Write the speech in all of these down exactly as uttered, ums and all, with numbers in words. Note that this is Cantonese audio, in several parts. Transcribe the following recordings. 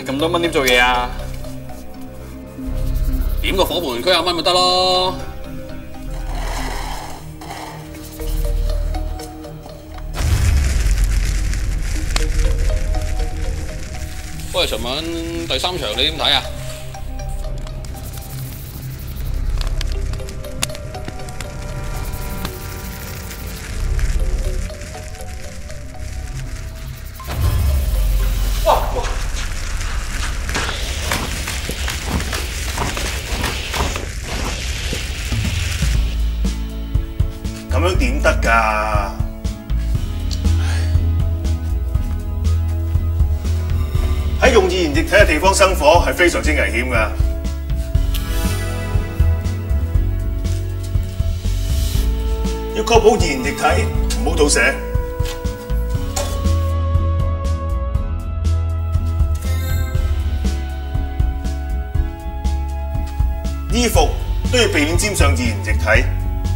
咁多蚊點做嘢啊？ 點個火盆驅下蚊咪得咯。喂，尋晚第三場你點睇啊？ 哇哇！咁樣點得㗎？喺用易燃液體嘅地方生火係非常之危險㗎。要確保易燃液體唔好倒瀉。衣服都要避免沾上易燃液體。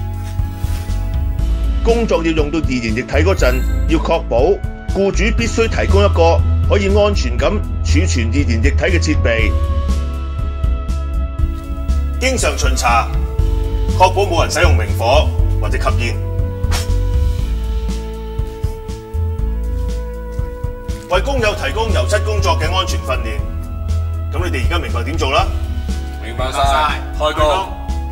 工作要用到易燃液體嗰陣，要確保僱主必須提供一個可以安全咁儲存易燃液體嘅設備。經常巡查，確保冇人使用明火或者吸煙。為工友提供油漆工作嘅安全訓練。咁你哋而家明白點做啦？ 明白晒，開工。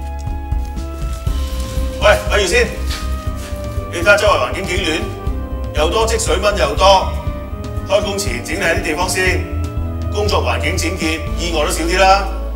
喂，睇住先，你睇下周圍環境幾亂，又多積水蚊又多。開工前整理啲地方先，工作環境整潔，意外都少啲啦。